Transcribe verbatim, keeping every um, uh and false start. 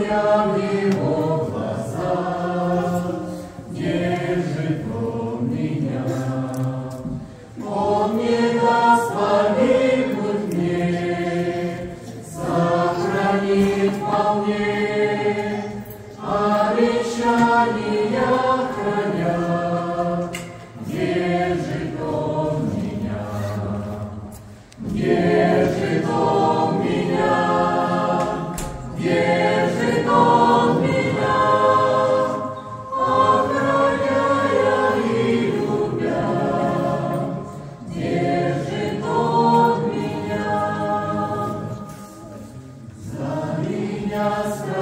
я в его глазах, держит он меня. Он не даст погибнуть мне, сохранит вполне, обещания храня, держит он меня, держит он меня, держит он меня, охраняя и любя, держит он меня, за меня.